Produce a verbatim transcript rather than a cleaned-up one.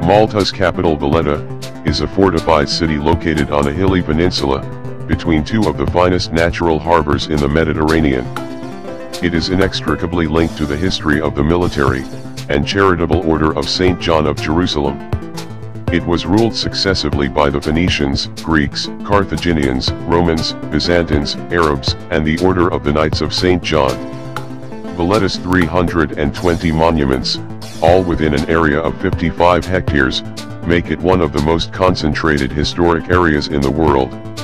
Malta's capital Valletta is a fortified city located on a hilly peninsula, between two of the finest natural harbors in the Mediterranean. It is inextricably linked to the history of the military and charitable order of Saint John of Jerusalem. It was ruled successively by the Phoenicians, Greeks, Carthaginians, Romans, Byzantines, Arabs, and the Order of the Knights of Saint John. Valletta's three hundred twenty monuments, all within an area of fifty-five hectares, make it one of the most concentrated historic areas in the world.